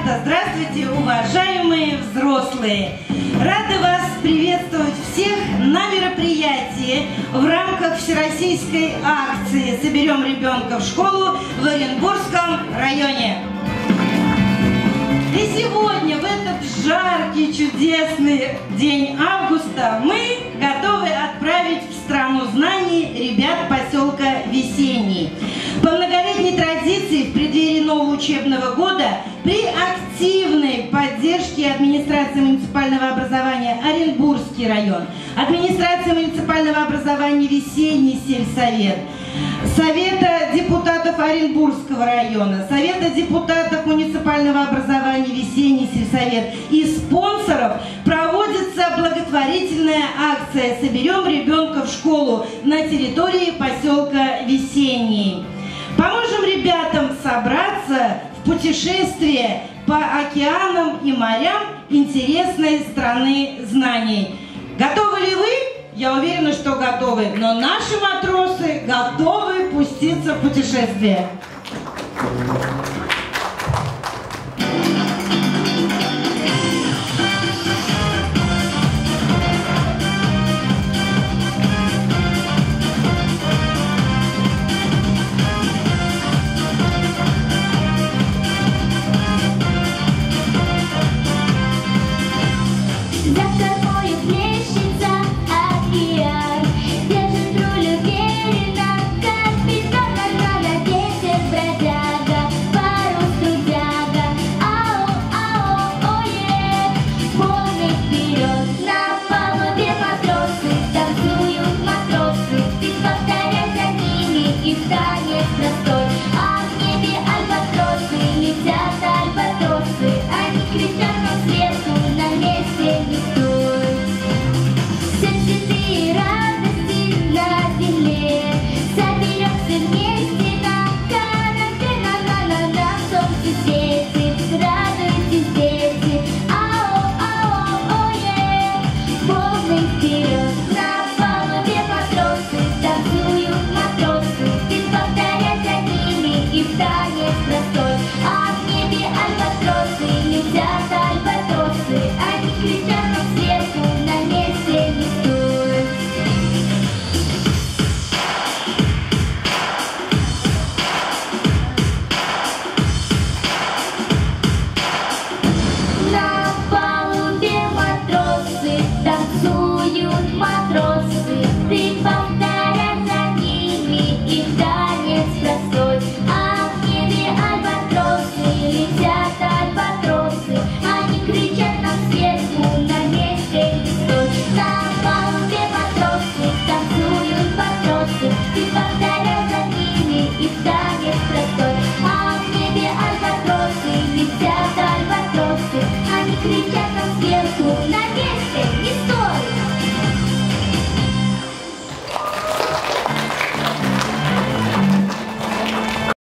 ребята! Здравствуйте, уважаемые взрослые! Рады вас приветствовать всех на мероприятии в рамках всероссийской акции «Соберем ребенка в школу» в Оренбургском районе. И сегодня, в этот жаркий, чудесный день августа, мы готовы отправить в страну знаний ребят поселка Весенний. По многолетней традиции в преддверии нового учебного года при активной поддержке администрации муниципального образования Оренбургский район, администрации муниципального образования Весенний сельсовет, Совета депутатов Оренбургского района, Совета депутатов муниципального образования Весенний сельсовет и спонсоров проводится благотворительная акция «Соберем ребенка в школу» на территории поселка Весенний. Поможем ребятам собраться в путешествие по океанам и морям интересной страны знаний. Готовы ли вы? Я уверена, что готовы, но наши матросы готовы пуститься в путешествие.